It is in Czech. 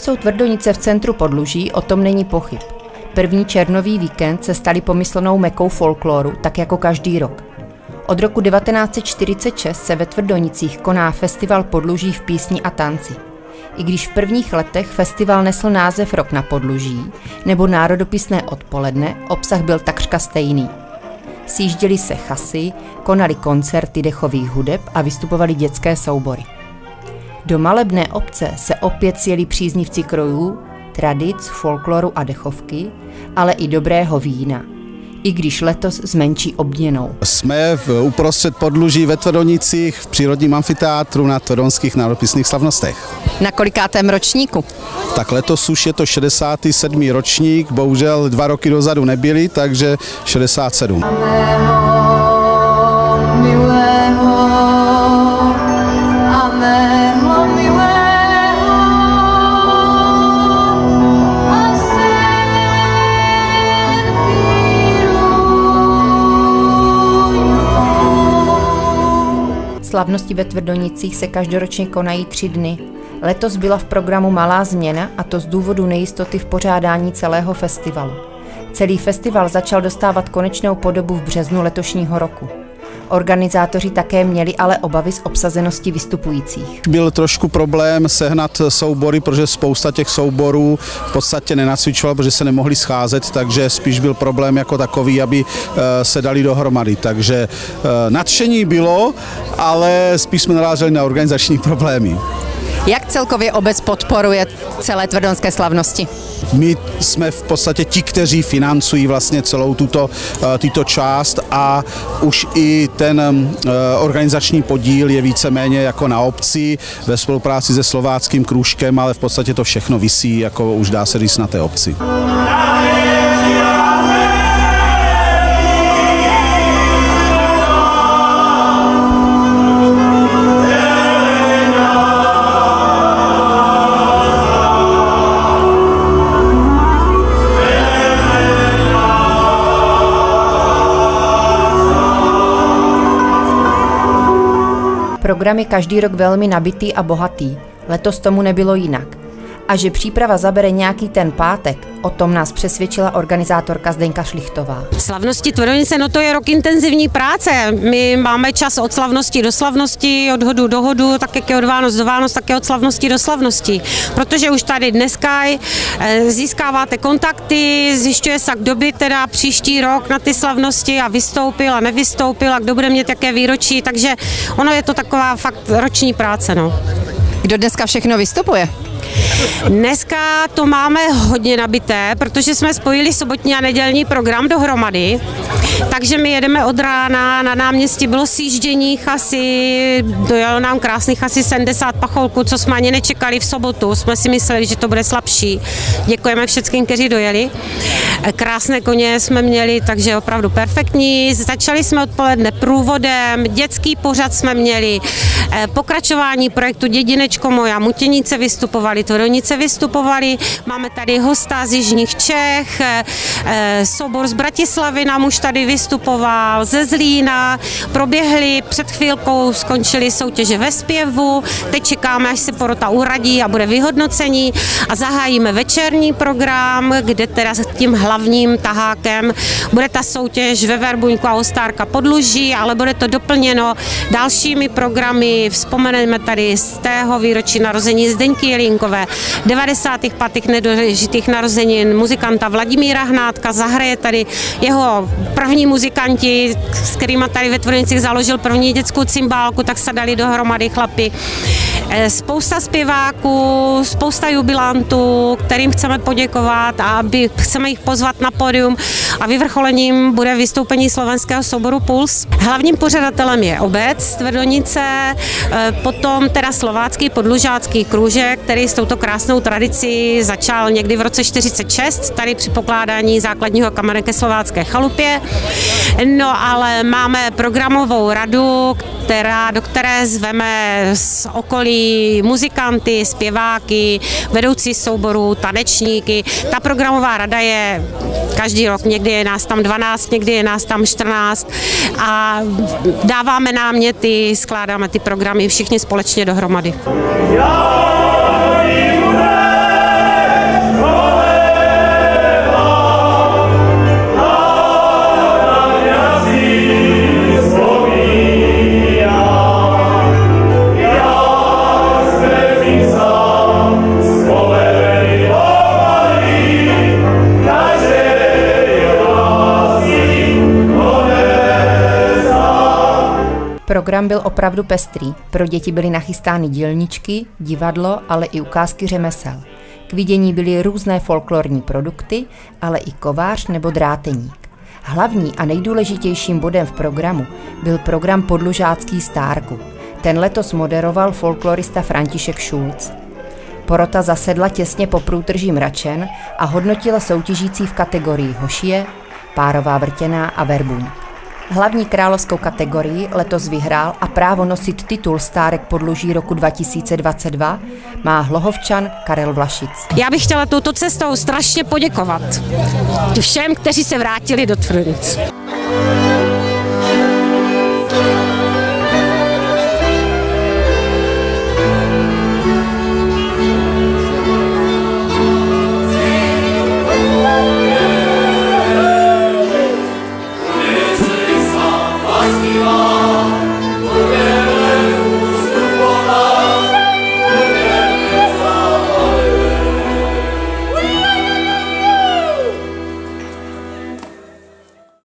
jsou Tvrdonice v centru Podluží, o tom není pochyb. První červnový víkend se staly pomyslnou mekou folkloru, tak jako každý rok. Od roku 1946 se ve Tvrdonicích koná festival Podluží v písni a tanci. I když v prvních letech festival nesl název Rok na Podluží nebo Národopisné odpoledne, obsah byl takřka stejný. Sjížděly se chasy, konaly koncerty dechových hudeb a vystupovaly dětské soubory. Do malebné obce se opět sjeli příznivci krojů, tradic, folkloru a dechovky, ale i dobrého vína, i když letos s menší obměnou. Jsme uprostřed Podluží ve Tvrdonicích v přírodním amfiteátru na Tvrdonských národopisných slavnostech. Na kolikátém ročníku? Tak letos už je to 67. ročník, bohužel 2 roky dozadu nebyly, takže 67. Slavnosti ve Tvrdonicích se každoročně konají 3 dny. Letos byla v programu malá změna, a to z důvodu nejistoty v pořádání celého festivalu. Celý festival začal dostávat konečnou podobu v březnu letošního roku. Organizátoři také měli ale obavy z obsazenosti vystupujících. Byl trošku problém sehnat soubory, protože spousta těch souborů v podstatě nenacvičovala, protože se nemohli scházet, takže spíš byl problém jako takový, aby se dali dohromady. Takže nadšení bylo, ale spíš jsme naráželi na organizační problémy. Jak celkově obec podporuje celé tvrdonské slavnosti? My jsme v podstatě ti, kteří financují vlastně celou tuto část a už i ten organizační podíl je víceméně jako na obci ve spolupráci se slováckým kroužkem, ale v podstatě to všechno visí, jako už dá se říct, na té obci. Program je každý rok velmi nabitý a bohatý, letos tomu nebylo jinak. A že příprava zabere nějaký ten pátek, o tom nás přesvědčila organizátorka Zdeňka Šlichtová. Slavnosti Tvrdonice, no to je rok intenzivní práce. My máme čas od slavnosti do slavnosti, od hodu do hodu, tak jak je od Vánoc do Vánoc, tak je od slavnosti do slavnosti. Protože už tady dneska získáváte kontakty, zjišťuje se, kdo by teda příští rok na ty slavnosti a vystoupil a nevystoupil a kdo bude mít jaké výročí, takže ono je to taková fakt roční práce. No. Kdo dneska všechno vystupuje? Dneska to máme hodně nabité, protože jsme spojili sobotní a nedělní program dohromady, takže my jedeme od rána, na náměstí bylo sjíždění chasy, dojelo nám krásných asi 70 pacholků, co jsme ani nečekali v sobotu, jsme si mysleli, že to bude slabší. Děkujeme všem, kteří dojeli. Krásné koně jsme měli, takže opravdu perfektní. Začali jsme odpoledne průvodem, dětský pořad jsme měli, pokračování projektu Dědinečko moja, Mutěnice vystupovali, Tvrdonice vystupovali, máme tady hosta z jižních Čech, soubor z Bratislavy nám už tady vystupoval, ze Zlína, proběhly před chvílkou, skončily soutěže ve zpěvu, teď čekáme, až se porota uradí a bude vyhodnocení a zahájíme večerní program, kde teda tím hlavním tahákem bude ta soutěž ve Verbuňku a Ostárka Podluží, ale bude to doplněno dalšími programy, vzpomeneme tady z tého výročí narození Zdeňky Jelínkové, 95. nedožitých narozenin muzikanta Vladimíra Hnátka, zahraje tady jeho první muzikanti, s kterými tady ve Tvrdonicích založil první dětskou cymbálku, tak se dali dohromady chlapi. Spousta zpěváků, spousta jubilantů, kterým chceme poděkovat a chceme jich pozvat na pódium a vyvrcholením bude vystoupení slovenského souboru Puls. Hlavním pořadatelem je obec Tvrdonice, potom teda slovácký podlužácký kroužek, který s touto krásnou tradicí začal někdy v roce 46, tady při pokládání základního kamene ke slovácké chalupě. No ale máme programovou radu, do které zveme z okolí muzikanty, zpěváky, vedoucí souborů, tanečníky. Ta programová rada je každý rok, někdy je nás tam 12, někdy je nás tam 14 a dáváme náměty, skládáme ty programy všichni společně dohromady. Program byl opravdu pestrý. Pro děti byly nachystány dílničky, divadlo, ale i ukázky řemesel. K vidění byly různé folklorní produkty, ale i kovář nebo dráteník. Hlavní a nejdůležitějším bodem v programu byl program Podlužácký stárku. Ten letos moderoval folklorista František Šulc. Porota zasedla těsně po průtrží mračen a hodnotila soutěžící v kategorii hošie, párová vrtěná a verbuň. Hlavní královskou kategorii letos vyhrál a právo nosit titul Stárek Podluží roku 2022 má Hlohovčan Karel Vlašic. Já bych chtěla touto cestou strašně poděkovat všem, kteří se vrátili do Tvrdonic. Festival.